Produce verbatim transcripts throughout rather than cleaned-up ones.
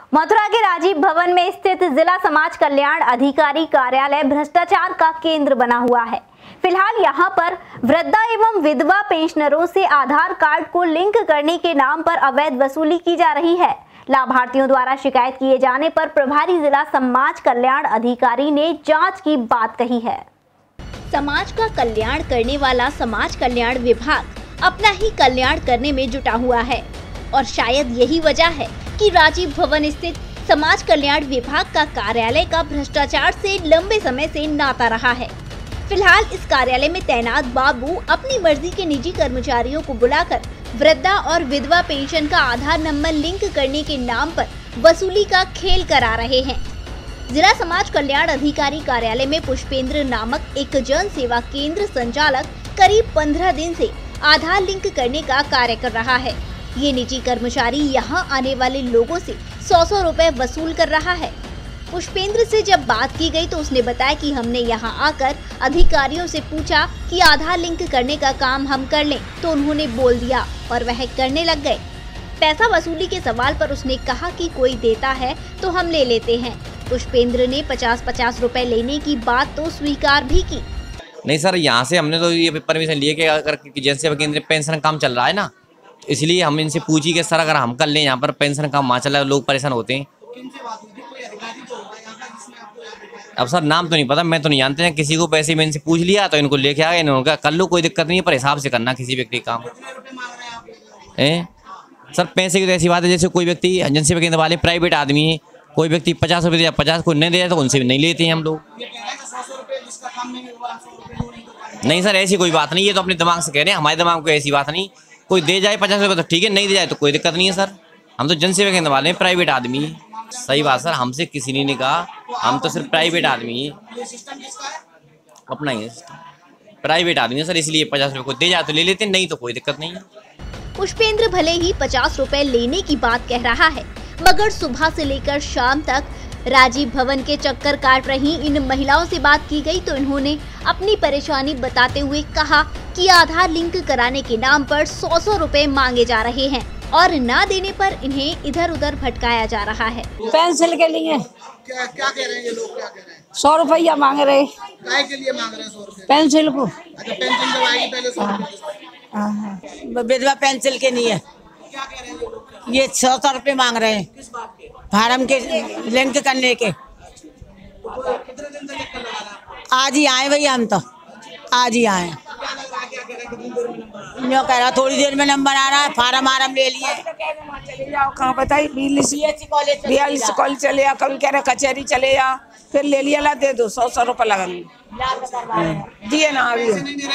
मथुरा के राजीव भवन में स्थित जिला समाज कल्याण अधिकारी कार्यालय भ्रष्टाचार का केंद्र बना हुआ है। फिलहाल यहां पर वृद्धा एवं विधवा पेंशनरों से आधार कार्ड को लिंक करने के नाम पर अवैध वसूली की जा रही है। लाभार्थियों द्वारा शिकायत किए जाने पर प्रभारी जिला समाज कल्याण अधिकारी ने जांच की बात कही है। समाज का कल्याण करने वाला समाज कल्याण विभाग अपना ही कल्याण करने में जुटा हुआ है और शायद यही वजह है कि राजीव भवन स्थित समाज कल्याण विभाग का कार्यालय का भ्रष्टाचार से लंबे समय से नाता रहा है। फिलहाल इस कार्यालय में तैनात बाबू अपनी मर्जी के निजी कर्मचारियों को बुलाकर वृद्धा और विधवा पेंशन का आधार नंबर लिंक करने के नाम पर वसूली का खेल करा रहे हैं। जिला समाज कल्याण अधिकारी कार्यालय में पुष्पेंद्र नामक एक जन सेवा केंद्र संचालक करीब पंद्रह दिन से आधार लिंक करने का कार्य कर रहा है। ये निजी कर्मचारी यहाँ आने वाले लोगों से सौ सौ रुपए वसूल कर रहा है। पुष्पेंद्र से जब बात की गई तो उसने बताया कि हमने यहाँ आकर अधिकारियों से पूछा कि आधार लिंक करने का काम हम कर लें, तो उन्होंने बोल दिया और वह करने लग गए। पैसा वसूली के सवाल पर उसने कहा कि कोई देता है तो हम ले लेते हैं। पुष्पेंद्र ने पचास पचास रुपए लेने की बात तो स्वीकार भी की। नहीं सर, यहाँ से हमने तो ये परमिशन लिए कि अगर जैसे केंद्र पेंशन काम चल रहा है ना, इसलिए हम इनसे पूछी कि सर अगर हम कर लें यहाँ पर पेंशन का वहाँ चला, लोग परेशान होते हैं। अब सर नाम तो नहीं पता, मैं तो नहीं जानते हैं किसी को। पैसे में इनसे पूछ लिया तो इनको लेके आ गए, इन्होंने कहा कर लो, कोई दिक्कत नहीं है, पर हिसाब से करना किसी व्यक्ति काम है। सर पैसे की तो ऐसी बात है जैसे कोई व्यक्ति एजेंसी केंद्र वाले प्राइवेट आदमी है, कोई व्यक्ति पचास रुपये दिया, पचास को नहीं दिया तो उनसे भी नहीं लेते हैं हम लोग। नहीं सर ऐसी कोई बात नहीं, ये तो अपने दिमाग से कह रहे हैं, हमारे दिमाग को ऐसी बात नहीं। कोई दे जाए पचास रुपये तो ठीक है, नहीं दे जाए तो कोई दिक्कत नहीं है सर। हम तो जनसेवा केंद्र वाले हैं, प्राइवेट आदमी। सही बात सर, हमसे किसी ने नहीं कहा, हम तो सिर्फ प्राइवेट आदमी है, अपना ही है प्राइवेट आदमी है सर, इसलिए पचास रुपये को दे जाए तो ले लेते, नहीं तो कोई दिक्कत नहीं है। पुष्पेंद्र भले ही पचास रुपए लेने की बात कह रहा है, मगर सुबह से लेकर शाम तक राजीव भवन के चक्कर काट रही इन महिलाओं से बात की गई तो इन्होंने अपनी परेशानी बताते हुए कहा कि आधार लिंक कराने के नाम पर सौ सौ रुपए मांगे जा रहे हैं और ना देने पर इन्हें इधर उधर भटकाया जा रहा है। पेंसिल के लिए क्या क्या कह रहे हैं ये लोग, क्या कह रहे हैं? सौ रुपया मांग रहे। काय के लिए मांग रहे हैं सौ रुपए? पेंसिल को। अच्छा, पेंशन जब आएगी पहले सौ रुपए। विधवा पेंसिल के लिए क्या कह रहे हैं ये लोग? ये सौ सौ रुपये मांग रहे हैं। किस बात के? फार्म के लिंक करने के। कितने दिन से लिख कर लगा रहा? आज ही आए भैया, हम तो आज ही आए। क्या लग रहा है, क्या कह रहे हैं कितनी देर में नंबर? जो कह रहा थोड़ी देर में नंबर आ रहा है, फार्म आराम ले लिए। चले जाओ, कहाँ बताइए, बियालीस कॉलेज चले जाओ, कभी कह रहे कचहरी चले जाओ, फिर ले लिया, ला दे दो, सौ सौ रुपये लगा दिए ना अभी।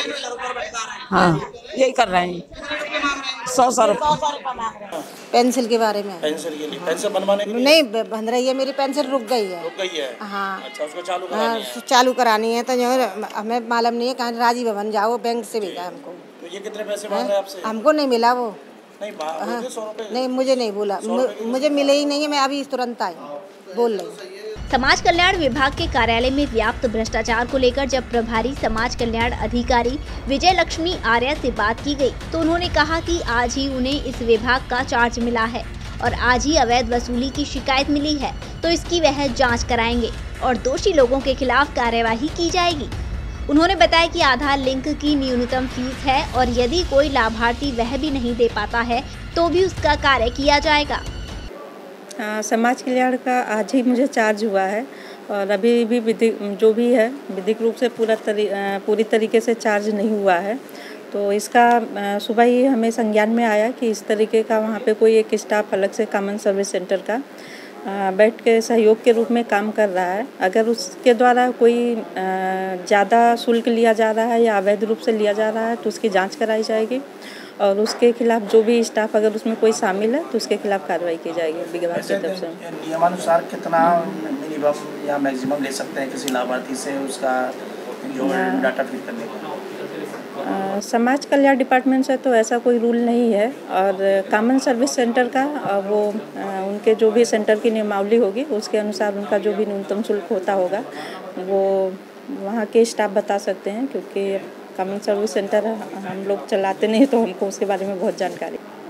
हाँ यही कर रहे हैं, सौ सौ रुपये। पेंसिल के बारे में। पेंसिल के लिए पेंसिल बनवाने के लिए नहीं बन रही है, मेरी पेंसिल रुक गई है। रुक गई है? हाँ। अच्छा, उसको चालू करानी है? चालू करानी है तो जो है हमें मालूम नहीं है, कहाँ राजीव भवन जाओ, बैंक से भेजा हमको। तो ये कितने पैसे मांग रहे हैं आपसे? हमको नहीं मिला वो। नहीं हाँ, सौ रुपए? नहीं मुझे नहीं बोला, मुझे मिले ही नहीं है, मैं अभी तुरंत आई बोल रही। समाज कल्याण विभाग के कार्यालय में व्याप्त भ्रष्टाचार को लेकर जब प्रभारी समाज कल्याण अधिकारी विजय लक्ष्मी आर्य से बात की गई तो उन्होंने कहा कि आज ही उन्हें इस विभाग का चार्ज मिला है और आज ही अवैध वसूली की शिकायत मिली है, तो इसकी वह जांच कराएंगे और दोषी लोगों के खिलाफ कार्यवाही की जाएगी। उन्होंने बताया कि आधार लिंक की न्यूनतम फीस है और यदि कोई लाभार्थी वह भी नहीं दे पाता है तो भी उसका कार्य किया जाएगा। आ, समाज कल्याण का आज ही मुझे चार्ज हुआ है और अभी भी विधिक जो भी है विधिक रूप से पूरा तरी, पूरी तरीके से चार्ज नहीं हुआ है। तो इसका सुबह ही हमें संज्ञान में आया कि इस तरीके का वहाँ पे कोई एक स्टाफ अलग से कॉमन सर्विस सेंटर का बैठ के सहयोग के रूप में काम कर रहा है। अगर उसके द्वारा कोई ज़्यादा शुल्क लिया जा रहा है या अवैध रूप से लिया जा रहा है तो उसकी जाँच कराई जाएगी और उसके खिलाफ जो भी स्टाफ अगर उसमें कोई शामिल है तो उसके खिलाफ कार्रवाई की जाएगी विभाग की तरफ से। नियमानुसार कितना मिनिमम या मैक्सिमम ले सकते हैं किसी लाभार्थी से उसका जो डाटा फीड करने का? आ, समाज कल्याण डिपार्टमेंट से तो ऐसा कोई रूल नहीं है और कॉमन सर्विस सेंटर का वो आ, उनके जो भी सेंटर की नियमावली होगी उसके अनुसार उनका जो भी न्यूनतम शुल्क होता होगा वो वहाँ के स्टाफ बता सकते हैं, क्योंकि कॉमन सर्विस सेंटर हम लोग चलाते नहीं तो हमको उसके बारे में बहुत जानकारी।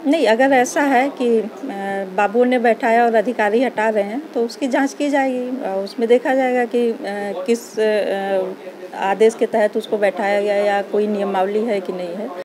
नहीं, अगर ऐसा है कि अ, बाबू ने बैठाया और अधिकारी हटा रहे हैं तो उसकी जांच की जाएगी। अ, उसमें देखा जाएगा कि अ, किस अ, आदेश के तहत उसको बैठाया गया या कोई नियमावली है कि नहीं है।